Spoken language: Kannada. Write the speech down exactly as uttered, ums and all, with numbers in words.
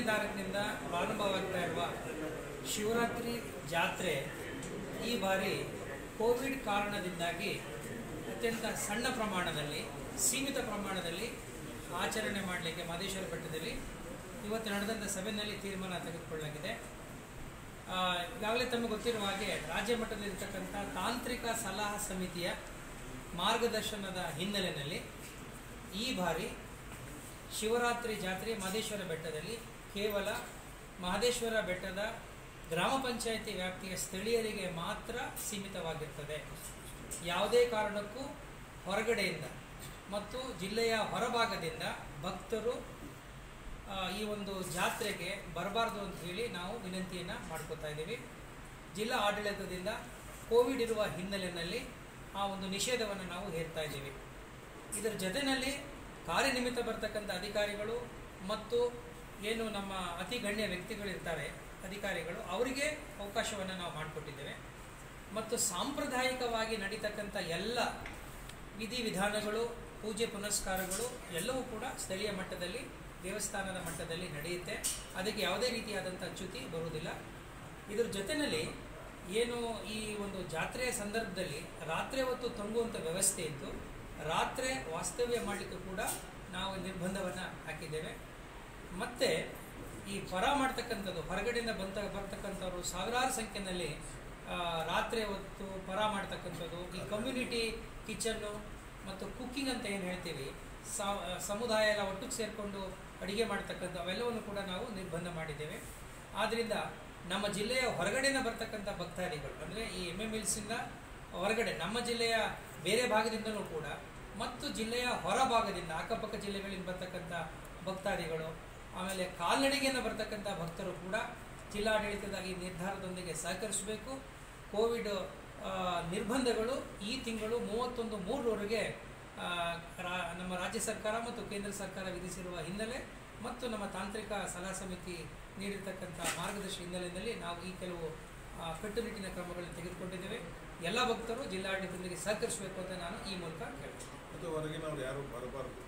ತಾರೀಕಿನಿಂದ ಪ್ರಾರಂಭವಾಗ್ತಾ ಇರುವ ಶಿವರಾತ್ರಿ ಜಾತ್ರೆ ಈ ಬಾರಿ ಕೋವಿಡ್ ಕಾರಣದಿಂದಾಗಿ ಅತ್ಯಂತ ಸಣ್ಣ ಪ್ರಮಾಣದಲ್ಲಿ ಸೀಮಿತ ಪ್ರಮಾಣದಲ್ಲಿ ಆಚರಣೆ ಮಾಡಲಿಕ್ಕೆ ಮಹದೇಶ್ವರ ಬೆಟ್ಟದಲ್ಲಿ ಇವತ್ತು ನಡೆದಂಥ ಸಭೆಯಲ್ಲಿ ತೀರ್ಮಾನ ತೆಗೆದುಕೊಳ್ಳಲಾಗಿದೆ. ಈಗಾಗಲೇ ತಮಗೆ ಗೊತ್ತಿರುವ ಹಾಗೆ ರಾಜ್ಯ ಮಟ್ಟದಲ್ಲಿರ್ತಕ್ಕಂಥ ತಾಂತ್ರಿಕ ಸಲಹಾ ಸಮಿತಿಯ ಮಾರ್ಗದರ್ಶನದ ಹಿನ್ನೆಲೆಯಲ್ಲಿ ಈ ಬಾರಿ ಶಿವರಾತ್ರಿ ಜಾತ್ರೆ ಮಹದೇಶ್ವರ ಬೆಟ್ಟದಲ್ಲಿ ಕೇವಲ ಮಹದೇಶ್ವರ ಬೆಟ್ಟದ ಗ್ರಾಮ ಪಂಚಾಯಿತಿ ವ್ಯಾಪ್ತಿಯ ಸ್ಥಳೀಯರಿಗೆ ಮಾತ್ರ ಸೀಮಿತವಾಗಿರ್ತದೆ. ಯಾವುದೇ ಕಾರಣಕ್ಕೂ ಹೊರಗಡೆಯಿಂದ ಮತ್ತು ಜಿಲ್ಲೆಯ ಹೊರಭಾಗದಿಂದ ಭಕ್ತರು ಈ ಒಂದು ಜಾತ್ರೆಗೆ ಬರಬಾರ್ದು ಅಂತ ಹೇಳಿ ನಾವು ವಿನಂತಿಯನ್ನು ಮಾಡ್ಕೋತಾ ಇದ್ದೀವಿ. ಜಿಲ್ಲಾ ಆಡಳಿತದಿಂದ ಕೋವಿಡ್ ಇರುವ ಹಿನ್ನೆಲೆಯಲ್ಲಿ ಆ ಒಂದು ನಿಷೇಧವನ್ನು ನಾವು ಹೇರ್ತಾ ಇದ್ದೀವಿ. ಇದರ ಜೊತೆಯಲ್ಲಿ ಕಾರ್ಯನಿಮಿತ್ತ ಬರ್ತಕ್ಕಂಥ ಅಧಿಕಾರಿಗಳು ಮತ್ತು ಏನು ನಮ್ಮ ಅತಿ ಗಣ್ಯ ವ್ಯಕ್ತಿಗಳಿರ್ತಾರೆ ಅಧಿಕಾರಿಗಳು, ಅವರಿಗೆ ಅವಕಾಶವನ್ನು ನಾವು ಮಾಡಿಕೊಟ್ಟಿದ್ದೇವೆ. ಮತ್ತು ಸಾಂಪ್ರದಾಯಿಕವಾಗಿ ನಡೀತಕ್ಕಂಥ ಎಲ್ಲ ವಿಧಿವಿಧಾನಗಳು, ಪೂಜೆ ಪುನಸ್ಕಾರಗಳು ಎಲ್ಲವೂ ಕೂಡ ಸ್ಥಳೀಯ ಮಟ್ಟದಲ್ಲಿ ದೇವಸ್ಥಾನದ ಮಟ್ಟದಲ್ಲಿ ನಡೆಯುತ್ತೆ. ಅದಕ್ಕೆ ಯಾವುದೇ ರೀತಿಯಾದಂಥ ಚ್ಯುತಿ ಬರುವುದಿಲ್ಲ. ಇದರ ಜೊತೆಯಲ್ಲಿ ಏನು ಈ ಒಂದು ಜಾತ್ರೆಯ ಸಂದರ್ಭದಲ್ಲಿ ರಾತ್ರಿ ಹೊತ್ತು ತಂಗುವಂಥ ವ್ಯವಸ್ಥೆ ಇತ್ತು, ರಾತ್ರಿ ವಾಸ್ತವ್ಯ ಮಾಡಲಿಕ್ಕೂ ಕೂಡ ನಾವು ನಿರ್ಬಂಧವನ್ನು ಹಾಕಿದ್ದೇವೆ. ಮತ್ತು ಈ ಪರ ಮಾಡ್ತಕ್ಕಂಥದ್ದು ಹೊರಗಡೆಯಿಂದ ಬಂತ ಬರ್ತಕ್ಕಂಥವ್ರು ಸಾವಿರಾರು ಸಂಖ್ಯೆಯಲ್ಲಿ ರಾತ್ರಿ ಹೊತ್ತು ಪರ ಮಾಡ್ತಕ್ಕಂಥದ್ದು, ಈ ಕಮ್ಯುನಿಟಿ ಕಿಚನ್ನು ಮತ್ತು ಕುಕ್ಕಿಂಗ್ ಅಂತ ಏನು ಹೇಳ್ತೀವಿ, ಸಮುದಾಯ ಎಲ್ಲ ಒಟ್ಟಿಗೆ ಸೇರಿಕೊಂಡು ಅಡುಗೆ ಮಾಡ್ತಕ್ಕಂಥ ಅವೆಲ್ಲವನ್ನು ಕೂಡ ನಾವು ನಿರ್ಬಂಧ ಮಾಡಿದ್ದೇವೆ. ಆದ್ದರಿಂದ ನಮ್ಮ ಜಿಲ್ಲೆಯ ಹೊರಗಡೆಯಿಂದ ಬರ್ತಕ್ಕಂಥ ಭಕ್ತಾದಿಗಳು ಅಂದರೆ ಈ ಎಮ್ ಎಮ್ ಎಲ್ಸಿಂದ ಹೊರಗಡೆ ನಮ್ಮ ಜಿಲ್ಲೆಯ ಬೇರೆ ಭಾಗದಿಂದಲೂ ಕೂಡ ಮತ್ತು ಜಿಲ್ಲೆಯ ಹೊರ ಭಾಗದಿಂದ ಅಕ್ಕಪಕ್ಕ ಜಿಲ್ಲೆಗಳಿಂದ ಬರ್ತಕ್ಕಂಥ ಭಕ್ತಾದಿಗಳು, ಆಮೇಲೆ ಕಾಲ್ನಡಿಗೆಯಿಂದ ಬರ್ತಕ್ಕಂಥ ಭಕ್ತರು ಕೂಡ ಜಿಲ್ಲಾಡಳಿತದ ಈ ನಿರ್ಧಾರದೊಂದಿಗೆ ಸಹಕರಿಸಬೇಕು. ಕೋವಿಡ್ ನಿರ್ಬಂಧಗಳು ಈ ತಿಂಗಳು ಮೂವತ್ತೊಂದು ಮೂರರವರೆಗೆ ನಮ್ಮ ರಾಜ್ಯ ಸರ್ಕಾರ ಮತ್ತು ಕೇಂದ್ರ ಸರ್ಕಾರ ವಿಧಿಸಿರುವ ಹಿನ್ನೆಲೆ ಮತ್ತು ನಮ್ಮ ತಾಂತ್ರಿಕ ಸಲಹಾ ಸಮಿತಿ ನೀಡಿರ್ತಕ್ಕಂಥ ಮಾರ್ಗದರ್ಶಿ ಹಿನ್ನೆಲೆಯಲ್ಲಿ ನಾವು ಈ ಕೆಲವು ಕಟ್ಟುನಿಟ್ಟಿನ ಕ್ರಮಗಳನ್ನು ತೆಗೆದುಕೊಂಡಿದ್ದೇವೆ. ಎಲ್ಲ ಭಕ್ತರು ಜಿಲ್ಲಾಡಳಿತದೊಂದಿಗೆ ಸಹಕರಿಸಬೇಕು ಅಂತ ನಾನು ಈ ಮೂಲಕ ಕೇಳ್ತೀನಿ. ಮತ್ತು ಹೊರಗಿನವರು ಯಾರು ಬರಬಾರದು.